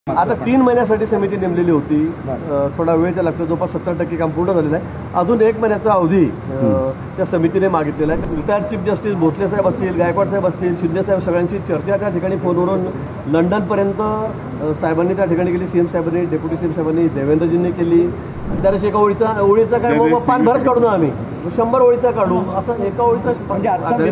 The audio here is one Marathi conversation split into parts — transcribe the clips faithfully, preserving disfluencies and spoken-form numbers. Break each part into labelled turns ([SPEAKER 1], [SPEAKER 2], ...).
[SPEAKER 1] आता तीन महिन्यासाठी समिती नेमलेली होती. थोडा वेळ त्या लागतो, जवळपास सत्तर टक्के काम पूर्ण झालेलं आहे. अजून एक महिन्याचा अवधी त्या समितीने मागितलेला आहे. रिटायर्ड चीफ जस्टिस भोसले साहेब असतील, गायकवाड साहेब असतील, शिंदे साहेब सगळ्यांची चर्चा त्या ठिकाणी फोनवरून लंडनपर्यंत साहेबांनी त्या ठिकाणी केली. सीएम साहेबांनी, डेप्युटी सीएम साहेबांनी, देवेंद्रजींनी केली. त्यादिवशी एका ओळीचा ओळीचा काय मग पान भरच काढू ना आम्ही शंभर ओळीचा काढू, असं एका ओळीचा म्हणजे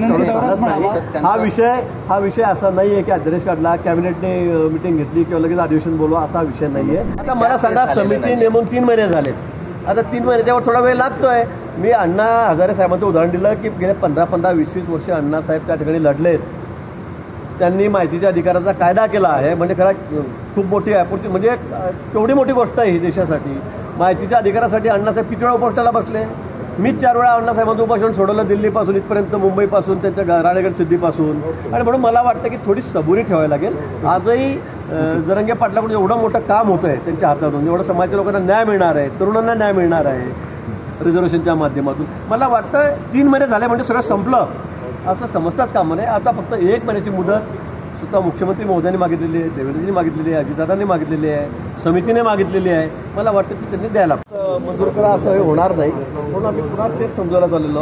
[SPEAKER 1] हा विषय हा विषय असा नाही आहे की अध्यादेश काढला, कॅबिनेटने मिटिंग घेतली किंवा लगेच अधिवेशन बोलवा, असा विषय नाही आहे. आता मला सांगा, समिती नेमून तीन महिने झाले. आता तीन महिन्याच्यावर थोडा वेळ लागतोय. मी अण्णा हजारे साहेबांचं उदाहरण दिलं की गेले पंधरा पंधरा वीस वीस वर्ष अण्णासाहेब त्या ठिकाणी लढलेत. त्यांनी माहितीच्या अधिकाराचा कायदा केला आहे. म्हणजे खरं खूप मोठी आहे, म्हणजे केवढी मोठी गोष्ट आहे ही देशासाठी. माहितीच्या अधिकारासाठी अण्णासाहेब किती वेळा उपोषणाला बसले. मीच चार वेळा अण्णासाहेबांचं उपोषण सोडवलं, दिल्लीपासून इथपर्यंत, मुंबईपासून, त्यांच्या राणेगड सिद्धीपासून. आणि म्हणून मला वाटतं की थोडी सबुरी ठेवावी लागेल. आजही जरंगे पाटलाकडून एवढं मोठं काम होतं आहे त्यांच्या हातातून, एवढं समाजाच्या लोकांना न्याय मिळणार आहे, तरुणांना न्याय मिळणार आहे रिझर्वेशनच्या माध्यमातून. मला वाटतं तीन महिने झाले म्हणजे सगळं संपलं असं समजताच कामा नये. आता फक्त एक महिन्याची मुदत सुद्धा मुख्यमंत्री महोदयांनी मागितलेली आहे, देवेंद्रजींनी मागितलेली आहे, अजितदादांनी मागितलेली आहे, समितीने मागितलेली आहे. मला वाटतं की त्यांनी द्यायला मंजूर करा, असं हे होणार नाही. म्हणून आम्ही पुन्हा तेच समजायला चाललेलो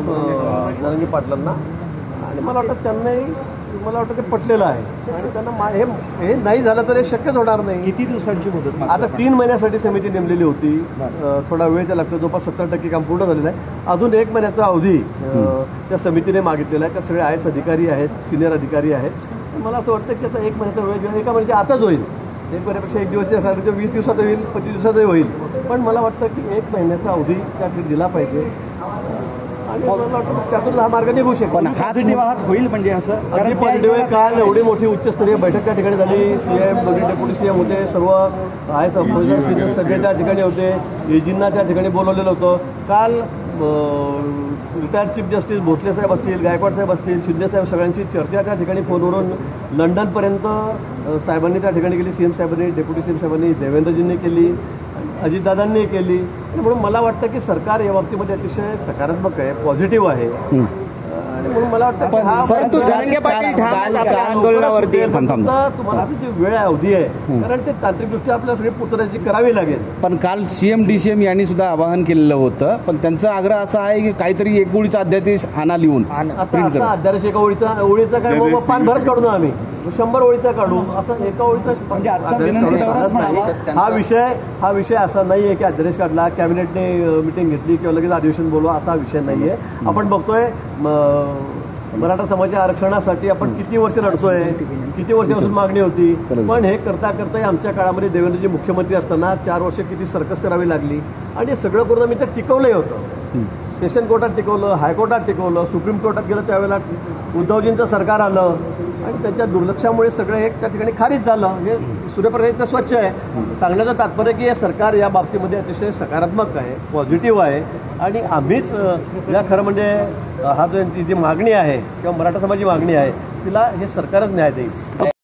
[SPEAKER 1] जरंगे पाटलांना. आणि मला वाटतं त्यांनाही मला वाटतं ते पटलेलं आहे. आणि त्यांना हे हे नाही झालं तर हे शक्यच होणार नाही.
[SPEAKER 2] किती दिवसांची मुदत?
[SPEAKER 1] आता तीन महिन्यासाठी समिती नेमलेली होती. थोडा वेळ त्या लागतो, जवळपास सत्तर टक्के काम पूर्ण झालेलं आहे. अजून एक महिन्याचा अवधी त्या समितीने मागितलेला आहे. त्यात सगळे आय एस अधिकारी आहेत, सिनियर अधिकारी आहेत. मला असं वाटतं की आता एक महिन्याचा वेळ एका महिन्याच्या आताच होईल. एक महिन्यापेक्षा एक दिवस त्यासाठी वीस दिवसात होईल, पंचवीस दिवसातही होईल. पण मला वाटतं की एक महिन्याचा अवधी त्यासाठी दिला पाहिजे. आणि मला वाटतं त्यातून हा मार्ग निघू शकतो.
[SPEAKER 2] पण हा वाहत होईल म्हणजे असं
[SPEAKER 1] अगदी पॉझिटिव्ह आहे. काल एवढी मोठी उच्चस्तरीय बैठक त्या ठिकाणी झाली. सीएम, दोन्ही डेप्युटी सीएम होते, सर्व आय एस ऑफिसर सिनियर सगळे त्या ठिकाणी होते. एजींना त्या ठिकाणी बोलवलेलं होतं. काल रिटायर्ड चीफ जस्टिस भोसले साहेब असतील, गायकवाड साहेब असतील, शिंदे साहेब सगळ्यांची चर्चा त्या ठिकाणी फोनवरून लंडनपर्यंत साहेबांनी त्या ठिकाणी केली. सीएम साहेबांनी, डेप्युटी सीएम साहेबांनी, देवेंद्रजींनी केली, अजितदादांनी केली. आणि म्हणून मला वाटतं की सरकार या बाबतीमध्ये अतिशय सकारात्मक आहे, पॉझिटिव्ह आहे. आणि म्हणून मला वाटतं तुम्हाला जी वेळ अवधी आहे, कारण ते तांत्रिकदृष्ट्या आपल्याला सगळी पूर्ततेची करावी लागेल.
[SPEAKER 3] पण काल सीएम डीसीएम यांनी सुद्धा आवाहन केलेलं होतं, पण त्यांचा आग्रह असा आहे की काहीतरी एक ओळीचा अध्यादेश आणा लिहून.
[SPEAKER 1] आता असा अध्यादेश एका ओळीचा ओळीचा काय मग पान भरच काढू ना आम्ही शंभर ओळीचा काढू, असं एका ओळीचा म्हणजे हा विषय हा विषय असा नाही आहे की अध्यादेश काढला, कॅबिनेटने मिटिंग घेतली किंवा लगेच अधिवेशन बोलवा, असा विषय नाही आहे. आपण बघतोय मराठा समाजाच्या आरक्षणासाठी आपण किती वर्ष लढतोय, किती वर्षापासून मागणी होती. पण हे करता करता आमच्या काळामध्ये देवेंद्रजी मुख्यमंत्री असताना चार वर्ष किती सर्कस करावी लागली. आणि हे सगळं करून आम्ही ते टिकवलंही होतं. सेशन कोर्टात टिकवलं, हायकोर्टात टिकवलं, सुप्रीम कोर्टात गेलं, त्यावेळेला उद्धवजींचं सरकार आलं आणि त्यांच्या दुर्लक्षामुळे सगळं एक त्या ठिकाणी खारिज झालं. हे सूर्यप्रकाश स्वच्छ आहे. सांगण्याचं तात्पर्य की हे सरकार या बाबतीमध्ये अतिशय सकारात्मक आहे, पॉझिटिव्ह आहे. आणि आम्हीच या खरं म्हणजे हा जो यांची जी मागणी आहे किंवा मराठा समाजाची मागणी आहे तिला हे सरकारच न्याय देईल.